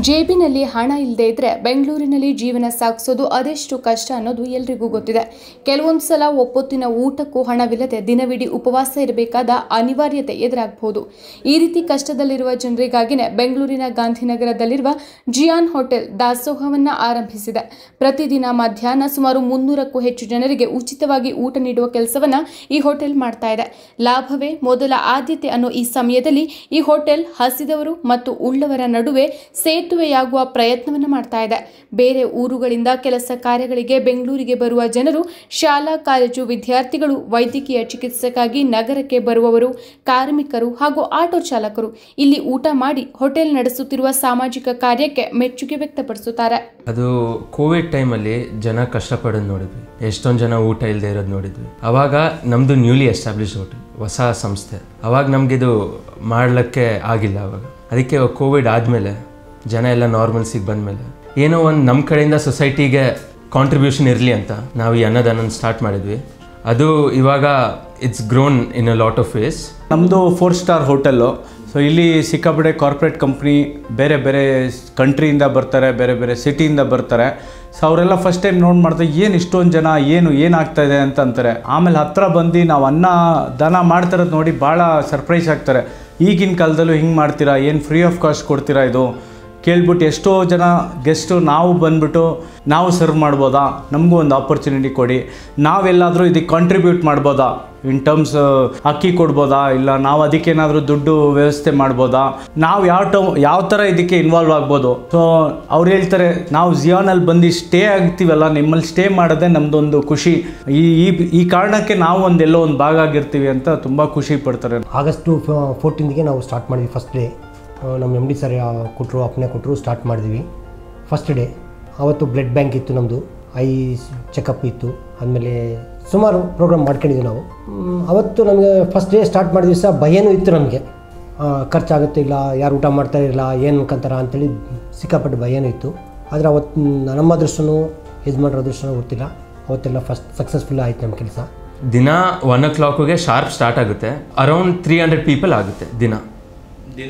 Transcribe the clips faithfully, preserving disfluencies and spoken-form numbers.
ಜೇಬಿನಲ್ಲಿ ಹಣ ಇಲ್ಲದೆ ಇದ್ರೆ ಬೆಂಗಳೂರಿನಲ್ಲಿ ಜೀವನ ಸಾಗಿಸೋದು ಅದೆಷ್ಟು ಕಷ್ಟ ಅನ್ನೋದು ಎಲ್ರಿಗೂ ಗೊತ್ತಿದೆ. ಕೆಲವೊಂದು ಸಲ ಒಪ್ಪೊತ್ತಿನ ಊಟಕ್ಕೂ ಹಣವಿಲ್ಲದೆ ದಿನವಿಡೀ ಉಪವಾಸ ಇರಬೇಕಾದ ಅನಿವಾರ್ಯತೆ ಎದುರಾಗಬಹುದು. ಈ ರೀತಿ ಕಷ್ಟದಲ್ಲಿರುವ ಜನರಿಗಾಗಿನೇ ಬೆಂಗಳೂರಿನ ಗಾಂಧಿನಗರದಲ್ಲಿರುವ ಜಿಯಾನ್ ಹೋಟೆಲ್ ದಾಸೋಹವನ್ನ ಆರಂಭಿಸಿದೆ. ಪ್ರತಿದಿನ ಮಧ್ಯಾಹ್ನ ಸುಮಾರು ಮುನ್ನೂರಕ್ಕೂ ಹೆಚ್ಚು ಜನರಿಗೆ ಉಚಿತವಾಗಿ ಊಟ ನೀಡುವ ಕೆಲಸವನ್ನ ಈ ಹೋಟೆಲ್ ಮಾಡ್ತಾ ಇದೆ. ಲಾಭವೇ ಮೊದಲ ಆದ್ಯತೆ ಅನ್ನೋ ಈ ಸಮಯದಲ್ಲಿ ಈ ಹೋಟೆಲ್ ಹಸಿದವರು ಮತ್ತು ಉಳ್ಳವರ ನಡುವೆ ಸೇತುವೆಯಾಗುವ ಪ್ರಯತ್ನವನ್ನು ಮಾಡ್ತಾ ಇದೆ. ಬೇರೆ ಊರುಗಳಿಂದ ಕೆಲಸ ಕಾರ್ಯಗಳಿಗೆ ಬೆಂಗಳೂರಿಗೆ ಬರುವ ಜನರು, ಶಾಲಾ ಕಾಲೇಜು ವಿದ್ಯಾರ್ಥಿಗಳು, ವೈದ್ಯಕೀಯ ಚಿಕಿತ್ಸೆಗಾಗಿ ನಗರಕ್ಕೆ ಬರುವವರು, ಕಾರ್ಮಿಕರು ಹಾಗೂ ಆಟೋ ಚಾಲಕರು ಇಲ್ಲಿ ಊಟ ಮಾಡಿ ಹೋಟೆಲ್ ನಡೆಸುತ್ತಿರುವ ಸಾಮಾಜಿಕ ಕಾರ್ಯಕ್ಕೆ ಮೆಚ್ಚುಗೆ ವ್ಯಕ್ತಪಡಿಸುತ್ತಾರೆ. ಅದು ಕೋವಿಡ್ ಟೈಮಲ್ಲಿ ಜನ ಕಷ್ಟಪಡೋದು ನೋಡಿದ್ವಿ, ಎಷ್ಟೊಂದು ಜನ ಊಟ ಇಲ್ಲದೆ ಇರೋದು ನೋಡಿದ್ವಿ. ಅವಾಗ ನಮ್ಮದು ನ್ಯೂಲಿ ಎಸ್ಟಾಬ್ಲಿಷ್ ಹೋಟೆಲ್, ಹೊಸ ಸಂಸ್ಥೆ. ಅವಾಗ ನಮಗಿದು ಮಾಡಲಿಕ್ಕೆ ಆಗಿಲ್ಲ. ಅವಾಗ ಅದಕ್ಕೆ ಕೋವಿಡ್ ಆದಮೇಲೆ ಜನ ಎಲ್ಲ ನಾರ್ಮಲ್ಸಿಗೆ ಬಂದಮೇಲೆ ಏನೋ ಒಂದು ನಮ್ಮ ಕಡೆಯಿಂದ ಸೊಸೈಟಿಗೆ ಕಾಂಟ್ರಿಬ್ಯೂಷನ್ ಇರಲಿ ಅಂತ ನಾವು ಈ ಅನ್ನದಾನ ಸ್ಟಾರ್ಟ್ ಮಾಡಿದ್ವಿ. ಅದು ಇವಾಗ it's grown in a lot of ways. ನಮ್ಮದು ಫೋರ್ ಸ್ಟಾರ್ ಹೋಟೆಲ್ಲು. ಸೊ ಇಲ್ಲಿ ಸಿಕ್ಕಾಪಟ್ಟೆ ಕಾರ್ಪೊರೇಟ್ ಕಂಪ್ನಿ ಬೇರೆ ಬೇರೆ ಕಂಟ್ರಿಯಿಂದ ಬರ್ತಾರೆ, ಬೇರೆ ಬೇರೆ ಸಿಟಿಯಿಂದ ಬರ್ತಾರೆ. ಸೊ ಅವರೆಲ್ಲ ಫಸ್ಟ್ ಟೈಮ್ ನೋಡಿ ಮಾಡ್ತಾರೆ, ಏನು ಇಷ್ಟೊಂದು ಜನ, ಏನು ಏನಾಗ್ತಾಯಿದೆ ಅಂತ ಅಂತಾರೆ. ಆಮೇಲೆ ಹತ್ತಿರ ಬಂದು ನಾವು ಅನ್ನ ದಾನ ಮಾಡ್ತಿರೋದು ನೋಡಿ ಭಾಳ ಸರ್ಪ್ರೈಸ್ ಆಗ್ತಾರೆ. ಈಗಿನ ಕಾಲದಲ್ಲೂ ಹಿಂಗೆ ಮಾಡ್ತೀರಾ, ಏನು ಫ್ರೀ ಆಫ್ ಕಾಸ್ಟ್ ಕೊಡ್ತೀರಾ ಇದು ಕೇಳ್ಬಿಟ್ಟು ಎಷ್ಟೋ ಜನ ಗೆಸ್ಟು ನಾವು ಬಂದ್ಬಿಟ್ಟು ನಾವು ಸರ್ವ್ ಮಾಡ್ಬೋದಾ, ನಮಗೂ ಒಂದು ಆಪರ್ಚುನಿಟಿ ಕೊಡಿ, ನಾವೆಲ್ಲಾದರೂ ಇದಕ್ಕೆ ಕಾಂಟ್ರಿಬ್ಯೂಟ್ ಮಾಡ್ಬೋದಾ, ಇನ್ ಟರ್ಮ್ಸ್ ಅಕ್ಕಿ ಕೊಡ್ಬೋದಾ, ಇಲ್ಲ ನಾವು ಅದಕ್ಕೇನಾದರೂ ದುಡ್ಡು ವ್ಯವಸ್ಥೆ ಮಾಡ್ಬೋದಾ, ನಾವು ಯಾವ ಟಮ್ ಯಾವ ಥರ ಇದಕ್ಕೆ ಇನ್ವಾಲ್ವ್ ಆಗ್ಬೋದು. ಸೊ ಅವ್ರು ಹೇಳ್ತಾರೆ, ನಾವು ಜಿಯಾನಲ್ಲಿ ಬಂದು ಸ್ಟೇ ಆಗ್ತೀವಲ್ಲ, ನಿಮ್ಮಲ್ಲಿ ಸ್ಟೇ ಮಾಡೋದೇ ನಮ್ಮದೊಂದು ಖುಷಿ, ಈ ಈ ಕಾರಣಕ್ಕೆ ನಾವು ಒಂದೆಲ್ಲೋ ಒಂದು ಭಾಗ ಆಗಿರ್ತೀವಿ ಅಂತ ತುಂಬ ಖುಷಿ ಪಡ್ತಾರೆ. ಆಗಸ್ಟ್ ಫೋರ್ಟೀನ್ಗೆ ನಾವು ಸ್ಟಾರ್ಟ್ ಮಾಡಿದ್ವಿ. ಫಸ್ಟ್ ಡೇ ನಮ್ಮ ಎಮ್ ಡಿ ಸರ್ ಕೊಟ್ಟರು, ಅಪ್ಪನೇ ಕೊಟ್ಟರು, ಸ್ಟಾರ್ಟ್ ಮಾಡಿದ್ವಿ. ಫಸ್ಟ್ ಡೇ ಆವತ್ತು ಬ್ಲಡ್ ಬ್ಯಾಂಕ್ ಇತ್ತು, ನಮ್ಮದು ಐ ಚೆಕಪ್ ಇತ್ತು. ಆದಮೇಲೆ ಸುಮಾರು ಪ್ರೋಗ್ರಾಮ್ ಮಾಡ್ಕೊಂಡಿದ್ವಿ ನಾವು. ಅವತ್ತು ನಮಗೆ ಫಸ್ಟ್ ಡೇ ಸ್ಟಾರ್ಟ್ ಮಾಡಿದ ದಿವಸ ಭಯನೂ ಇತ್ತು ನಮಗೆ, ಖರ್ಚಾಗುತ್ತೆ ಇಲ್ಲ, ಯಾರು ಊಟ ಮಾಡ್ತಾರೆ ಇಲ್ಲ, ಏನು ಅನ್ಕೊಂತಾರ ಅಂತೇಳಿ ಸಿಕ್ಕಾಪಟ್ಟೆ ಭಯನೂ ಇತ್ತು. ಆದರೆ ಅವತ್ತು ನಮ್ಮ ಅದೃಷ್ಟನೂ ಯಜಮಾನ್ರ ಅದೃಷ್ಟನೂ ಗೊತ್ತಿಲ್ಲ, ಅವತ್ತೆಲ್ಲ ಫಸ್ಟ್ ಸಕ್ಸಸ್ಫುಲ್ ಆಯಿತು ನಮ್ಮ ಕೆಲಸ. ದಿನ ಒನ್ ಓ ಕ್ಲಾಕ್ಗೆ ಶಾರ್ಪ್ ಸ್ಟಾರ್ಟ್ ಆಗುತ್ತೆ. ಅರೌಂಡ್ ತ್ರೀ ಹಂಡ್ರೆಡ್ ಪೀಪಲ್ ಆಗುತ್ತೆ ದಿನ ದಿನ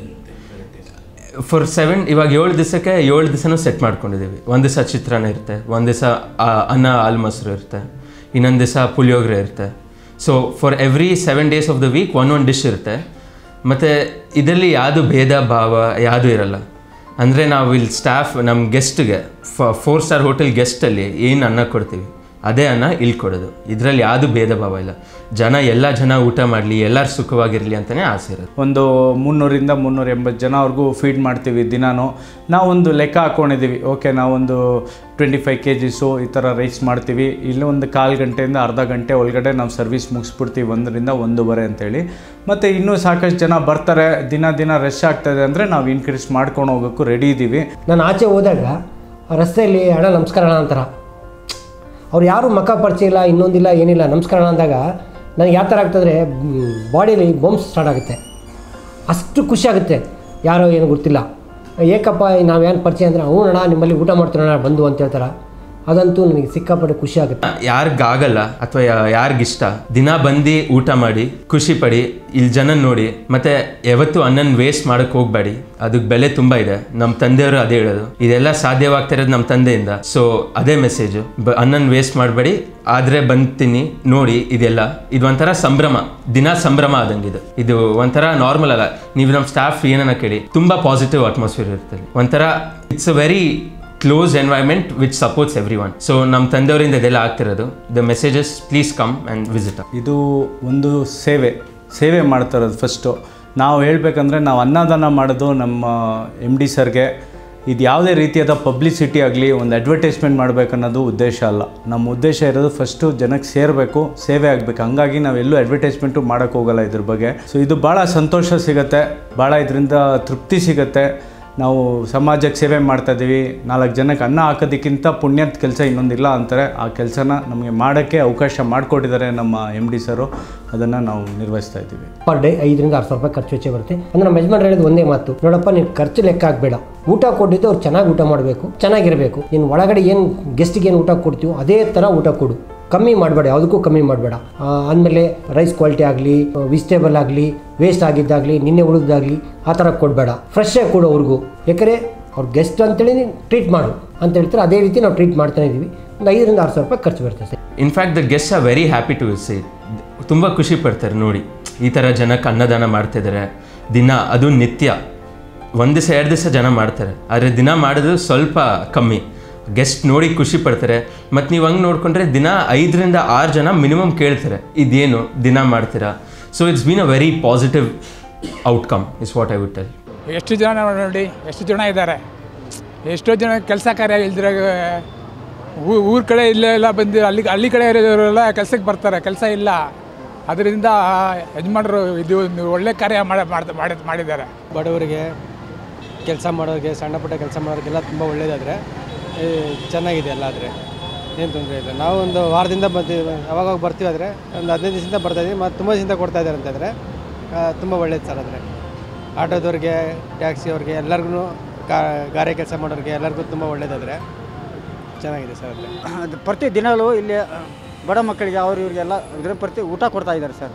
ಫಾರ್ ಸೆವೆನ್. ಇವಾಗ ಏಳು ದಿವಸಕ್ಕೆ ಏಳು ದಿವಸನೂ ಸೆಟ್ ಮಾಡ್ಕೊಂಡಿದ್ದೀವಿ. ಒಂದು ದಿವಸ ಚಿತ್ರಾನ್ನ ಇರುತ್ತೆ, ಒಂದು ದಿವಸ ಅನ್ನ ಹಾಲು ಮೊಸರು ಇರುತ್ತೆ, ಇನ್ನೊಂದು ದಿವಸ ಪುಳಿಯೋಗರೆ ಇರುತ್ತೆ. So for every seven days of the week one one dish ಇರುತ್ತೆ. ಮತ್ತು ಇದರಲ್ಲಿ ಯಾವುದು ಭೇದ ಭಾವ ಯಾವುದೂ ಇರಲ್ಲ. ಅಂದರೆ ನಾವು ಇಲ್ಲಿ ಸ್ಟಾಫ್ ನಮ್ಮ ಗೆಸ್ಟ್ಗೆ ಫೋರ್ ಸ್ಟಾರ್ ಹೋಟೆಲ್ ಗೆಸ್ಟಲ್ಲಿ ಏನು ಅನ್ನ ಕೊಡ್ತೀವಿ ಅದೇ ಅನ್ನ ಇಲ್ಲಿ ಕೊಡೋದು. ಇದರಲ್ಲಿ ಯಾವುದು ಭೇದ ಭಾವ ಇಲ್ಲ. ಜನ ಎಲ್ಲ ಜನ ಊಟ ಮಾಡಲಿ, ಎಲ್ಲರೂ ಸುಖವಾಗಿರಲಿ ಅಂತಲೇ ಆಸೆ ಇರೋದು. ಒಂದು ಮುನ್ನೂರಿಂದ ಮುನ್ನೂರ ಎಂಬತ್ತು ಜನವ್ರಿಗೂ ಫೀಡ್ ಮಾಡ್ತೀವಿ ದಿನಾನು. ನಾವೊಂದು ಲೆಕ್ಕ ಹಾಕ್ಕೊಂಡಿದ್ದೀವಿ, ಓಕೆ ನಾವೊಂದು ಟ್ವೆಂಟಿ ಫೈವ್ ಕೆ ಜಿಸು ಈ ಥರ ರೈಸ್ ಮಾಡ್ತೀವಿ. ಇಲ್ಲಿ ಒಂದು ಕಾಲು ಗಂಟೆಯಿಂದ ಅರ್ಧ ಗಂಟೆ ಒಳಗಡೆ ನಾವು ಸರ್ವಿಸ್ ಮುಗಿಸ್ಬಿಡ್ತೀವಿ, ಒಂದರಿಂದ ಒಂದೂವರೆ ಅಂತೇಳಿ. ಮತ್ತು ಇನ್ನೂ ಸಾಕಷ್ಟು ಜನ ಬರ್ತಾರೆ, ದಿನ ದಿನ ರಶ್ ಆಗ್ತಾಯಿದೆ ಅಂದರೆ ನಾವು ಇನ್ಕ್ರೀಸ್ ಮಾಡ್ಕೊಂಡು ಹೋಗೋಕ್ಕೂ ರೆಡಿ ಇದ್ದೀವಿ. ನಾನು ಆಚೆ ಹೋದಾಗ ರಸ್ತೆಯಲ್ಲಿ ಅಣ್ಣ ನಮಸ್ಕಾರ ಅಣ್ಣ ಅಂತಾರೆ. ಅವ್ರು ಯಾರು ಮಕ್ಕ ಪರಿಚಯ ಇಲ್ಲ, ಇನ್ನೊಂದಿಲ್ಲ, ಏನಿಲ್ಲ, ನಮಸ್ಕಾರ ಅಂದಾಗ ನನಗೆ ಯಾವ ಥರ ಆಗ್ತದ್ರೆ ಬಾಡಿಯಲ್ಲಿ ಬೊಂಬ್ಸ್ ಸ್ಟಾರ್ಟ್ ಆಗುತ್ತೆ. ಅಷ್ಟು ಖುಷಿ ಆಗುತ್ತೆ. ಯಾರೋ ಏನು ಗೊತ್ತಿಲ್ಲ, ಏಕಪ್ಪ ನಾವೇನು ಪರಿಚಯ ಅಂದರೆ ಹ್ಞೂ ಅಣ್ಣ ನಿಮ್ಮಲ್ಲಿ ಊಟ ಮಾಡ್ತೀರಣ್ಣ ಬಂದು ಅಂತ ಹೇಳ್ತಾರೆ. ಅದಂತೂ ನನಗೆ ಸಿಕ್ಕಾಪಟ್ಟೆ ಖುಷಿ ಆಗುತ್ತೆ. ಯಾರಿಗಾಗಲ್ಲ ಅಥವಾ ಯಾರಿಗಿಷ್ಟ ದಿನ ಬಂದು ಊಟ ಮಾಡಿ ಖುಷಿ ಪಡಿ, ಇಲ್ಲಿ ಜನ ನೋಡಿ. ಮತ್ತು ಯಾವತ್ತೂ ಅನ್ನನ ವೇಸ್ಟ್ ಮಾಡೋಕ್ಕೆ ಹೋಗಬೇಡಿ, ಅದಕ್ಕೆ ಬೆಲೆ ತುಂಬ ಇದೆ. ನಮ್ಮ ತಂದೆಯವರು ಅದೇ ಹೇಳೋದು, ಇದೆಲ್ಲ ಸಾಧ್ಯವಾಗ್ತಿರೋದು ನಮ್ಮ ತಂದೆಯಿಂದ. ಸೊ ಅದೇ ಮೆಸೇಜು, ಬ ಅನ್ನನ ವೇಸ್ಟ್ ಮಾಡಬೇಡಿ, ಆದರೆ ಬಂತೀನಿ ನೋಡಿ. ಇದೆಲ್ಲ ಇದು ಒಂಥರ ಸಂಭ್ರಮ, ದಿನ ಸಂಭ್ರಮ ಆದಂಗಿದೆ. ಇದು ಒಂಥರ ನಾರ್ಮಲ್ ಅಲ್ಲ. ನೀವು ನಮ್ಮ ಸ್ಟಾಫ್ ಏನನ್ನ ಕೇಳಿ, ತುಂಬ ಪಾಸಿಟಿವ್ ಅಟ್ಮಾಸ್ಫಿಯರ್ ಇರ್ತದೆ. ಒಂಥರ it's a very close environment which supports everyone. So ನಮ್ಮ ತಂದೆಯವರಿಂದ ಇದೆಲ್ಲ ಆಗ್ತಿರೋದು. The messages please come and visit. ಇದು ಒಂದು ಸೇವೆ ಸೇವೆ ಮಾಡ್ತಿರೋದು. ಫಸ್ಟು ನಾವು ಹೇಳಬೇಕಂದ್ರೆ ನಾವು ಅನ್ನದಾನ ಮಾಡೋದು ನಮ್ಮ ಎಮ್ ಡಿ ಸರ್ಗೆ. ಇದು ಯಾವುದೇ ರೀತಿಯಾದ ಪಬ್ಲಿಸಿಟಿ ಆಗಲಿ, ಒಂದು ಅಡ್ವರ್ಟೈಸ್ಮೆಂಟ್ ಮಾಡಬೇಕನ್ನೋದು ಉದ್ದೇಶ ಅಲ್ಲ. ನಮ್ಮ ಉದ್ದೇಶ ಇರೋದು ಫಸ್ಟು ಜನಕ್ಕೆ ಸೇರಬೇಕು, ಸೇವೆ ಆಗಬೇಕು. ಹಂಗಾಗಿ ನಾವೆಲ್ಲೂ ಅಡ್ವರ್ಟೈಸ್ಮೆಂಟು ಮಾಡೋಕ್ಕೆ ಹೋಗಲ್ಲ ಇದ್ರ ಬಗ್ಗೆ. ಸೊ ಇದು ಭಾಳ ಸಂತೋಷ ಸಿಗುತ್ತೆ, ಭಾಳ ಇದರಿಂದ ತೃಪ್ತಿ ಸಿಗುತ್ತೆ. ನಾವು ಸಮಾಜಕ್ಕೆ ಸೇವೆ ಮಾಡ್ತಾಯಿದ್ದೀವಿ. ನಾಲ್ಕು ಜನಕ್ಕೆ ಅನ್ನ ಹಾಕೋದಕ್ಕಿಂತ ಪುಣ್ಯದ ಕೆಲಸ ಇನ್ನೊಂದಿಲ್ಲ ಅಂತಾರೆ. ಆ ಕೆಲಸನ ನಮಗೆ ಮಾಡೋಕ್ಕೆ ಅವಕಾಶ ಮಾಡಿಕೊಟ್ಟಿದ್ದಾರೆ ನಮ್ಮ ಎಮ್ ಡಿ ಸರು. ಅದನ್ನು ನಾವು ನಿರ್ವಹಿಸ್ತಾ ಇದ್ದೀವಿ. ಪರ್ ಡೇ ಐದರಿಂದ ಆರು ಸಾವಿರ ರೂಪಾಯಿ ಖರ್ಚು ವೆಚ್ಚ ಬರುತ್ತೆ. ಅಂದರೆ ನಮ್ಮ ಯಜಮಾನ್ರು ಹೇಳಿದ ಒಂದೇ ಮಾತು, ನೋಡಪ್ಪ ನೀನು ಖರ್ಚು ಲೆಕ್ಕ ಆಗಬೇಡ, ಊಟ ಕೊಟ್ಟಿದ್ದು ಅವ್ರು ಚೆನ್ನಾಗಿ ಊಟ ಮಾಡಬೇಕು, ಚೆನ್ನಾಗಿರಬೇಕು. ನೀನು ಒಳಗಡೆ ಏನು ಗೆಸ್ಟಿಗೆ ಏನು ಊಟ ಕೊಡ್ತೀವೋ ಅದೇ ಥರ ಊಟ ಕೊಡು, ಕಮ್ಮಿ ಮಾಡಬೇಡ, ಯಾವುದಕ್ಕೂ ಕಮ್ಮಿ ಮಾಡಬೇಡ. ಆದಮೇಲೆ ರೈಸ್ ಕ್ವಾಲಿಟಿ ಆಗಲಿ, ವೆಜಿಟೇಬಲ್ ಆಗಲಿ, ವೇಸ್ಟ್ ಆಗಿದ್ದಾಗಲಿ, ನಿನ್ನೆ ಉಳಿದಾಗಲಿ ಆ ಥರ ಕೊಡಬೇಡ, ಫ್ರೆಶ್ಶಾಗಿ ಕೊಡು ಅವ್ರಿಗೂ. ಯಾಕಂದರೆ ಅವ್ರ ಗೆಸ್ಟ್ ಅಂತೇಳಿ ಟ್ರೀಟ್ ಮಾಡು ಅಂತ ಹೇಳ್ತಾರೆ. ಅದೇ ರೀತಿ ನಾವು ಟ್ರೀಟ್ ಮಾಡ್ತಾನೆ ಇದ್ದೀವಿ. ಒಂದು ಐದರಿಂದ ಆರು ಸಾವಿರ ರೂಪಾಯಿ ಖರ್ಚು ಬರ್ತದೆ sir. In fact the guest are very happy to see, ತುಂಬ ಖುಷಿ ಪಡ್ತಾರೆ ನೋಡಿ ಈ ಥರ ಜನಕ್ಕೆ ಅನ್ನದಾನ ಮಾಡ್ತಿದ್ದಾರೆ ದಿನ. ಅದು ನಿತ್ಯ ಒಂದು ದಿವಸ ಎರಡು ದಿವಸ ಜನ ಮಾಡ್ತಾರೆ, ಆದರೆ ದಿನ ಮಾಡೋದು ಸ್ವಲ್ಪ ಕಮ್ಮಿ. ಗೆಸ್ಟ್ ನೋಡಿ ಖುಷಿ ಪಡ್ತಾರೆ. ಮತ್ತು ನೀವು ಹಂಗೆ ನೋಡಿಕೊಂಡ್ರೆ ದಿನ ಐದರಿಂದ ಆರು ಜನ ಮಿನಿಮಮ್ ಕೇಳ್ತಾರೆ ಇದೇನು ದಿನ ಮಾಡ್ತೀರಾ. So it's been a very positive outcome is what I would tell. ಎಷ್ಟು ಜನ ನೋಡಿ ಎಷ್ಟು ಜನ ಇದ್ದಾರೆ, ಎಷ್ಟೋ ಜನ ಕೆಲಸ ಕಾರ್ಯ ಇಲ್ದಿರ ಊರ ಕಡೆ ಇಲ್ಲೇ ಎಲ್ಲ ಬಂದಿರೋ ಹಳ್ಳಿ ಹಳ್ಳಿ ಕಡೆ ಇರೋರೆಲ್ಲ ಕೆಲಸಕ್ಕೆ ಬರ್ತಾರೆ, ಕೆಲಸ ಇಲ್ಲ. ಅದರಿಂದ ಯಜಮಾನರು ಇದು ಒಂದು ಒಳ್ಳೆ ಕಾರ್ಯ ಮಾಡಿ ಮಾಡಿದ್ದಾರೆ. ಬಡವರಿಗೆ, ಕೆಲಸ ಮಾಡೋರಿಗೆ, ಸಣ್ಣ ಪುಟ್ಟ ಕೆಲಸ ಮಾಡೋರಿಗೆಲ್ಲ ತುಂಬ ಒಳ್ಳೆಯದಾದರೆ ಚೆನ್ನಾಗಿದೆ ಎಲ್ಲ. ಆದರೆ ಏನು ತೊಂದರೆ ಇಲ್ಲ. ನಾವು ಒಂದು ವಾರದಿಂದ ಬರ್ತೀವಿ, ಅವಾಗ ಬರ್ತೀವಿ. ಆದರೆ ಒಂದು ಹದಿನೈದು ದಿವಸದಿಂದ ಬರ್ತಾಯಿದ್ದೀವಿ ಮತ್ತು ತುಂಬ ದಿವಸದಿಂದ ಕೊಡ್ತಾ ಇದ್ದಾರೆ ಅಂತಂದರೆ ತುಂಬ ಒಳ್ಳೇದು ಸರ್. ಆದರೆ ಆಟೋದವ್ರಿಗೆ, ಟ್ಯಾಕ್ಸಿ ಅವ್ರಿಗೆ ಎಲ್ಲರಿಗೂ, ಗಾರೆ ಕೆಲಸ ಮಾಡೋರಿಗೆ ಎಲ್ಲರಿಗೂ ತುಂಬ ಒಳ್ಳೇದಾದರೆ ಚೆನ್ನಾಗಿದೆ ಸರ್. ಅಂದರೆ ಅದು ಪ್ರತಿ ದಿನವೂ ಇಲ್ಲಿ ಬಡ ಮಕ್ಕಳಿಗೆ ಅವ್ರು ಇವರಿಗೆಲ್ಲ ಇದ್ರ ಪ್ರತಿ ಊಟ ಕೊಡ್ತಾ ಇದ್ದಾರೆ ಸರ್.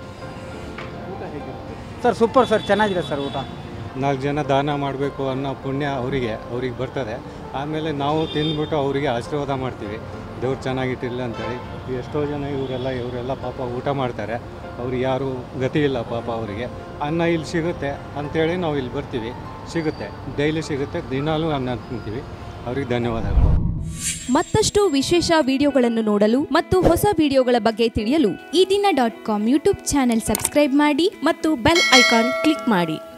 ಸರ್ ಸೂಪರ್ ಸರ್, ಚೆನ್ನಾಗಿದೆ ಸರ್ ಊಟ. ನಾಲ್ಕು ಜನ ದಾನ ಮಾಡಬೇಕು ಅನ್ನೋ ಪುಣ್ಯ ಅವರಿಗೆ ಅವ್ರಿಗೆ ಬರ್ತದೆ. ಆಮೇಲೆ ನಾವು ತಿಂದ್ಬಿಟ್ಟು ಅವರಿಗೆ ಆಶೀರ್ವಾದ ಮಾಡ್ತೀವಿ, ದೇವ್ರು ಚೆನ್ನಾಗಿಟ್ಟಿಲ್ಲ ಅಂತೇಳಿ. ಎಷ್ಟೋ ಜನ ಇವರೆಲ್ಲ ಇವರೆಲ್ಲ ಪಾಪ ಊಟ ಮಾಡ್ತಾರೆ, ಅವ್ರಿಗೆ ಯಾರು ಗತಿ ಇಲ್ಲ ಪಾಪ ಅವರಿಗೆ. ಅನ್ನ ಇಲ್ಲಿ ಸಿಗುತ್ತೆ ಅಂಥೇಳಿ ನಾವು ಇಲ್ಲಿ ಬರ್ತೀವಿ, ಸಿಗುತ್ತೆ, ಡೈಲಿ ಸಿಗುತ್ತೆ, ದಿನಾಲೂ ಅನ್ನ ತಿಂತೀವಿ. ಅವ್ರಿಗೆ ಧನ್ಯವಾದಗಳು. ಮತ್ತಷ್ಟು ವಿಶೇಷ ವಿಡಿಯೋಗಳನ್ನು ನೋಡಲು ಮತ್ತು ಹೊಸ ವಿಡಿಯೋಗಳ ಬಗ್ಗೆ ತಿಳಿಯಲು ಈ ದಿನ dot com YouTube channel subscribe ಮಾಡಿ ಮತ್ತು ಬೆಲ್ ಐಕಾನ್ ಕ್ಲಿಕ್ ಮಾಡಿ.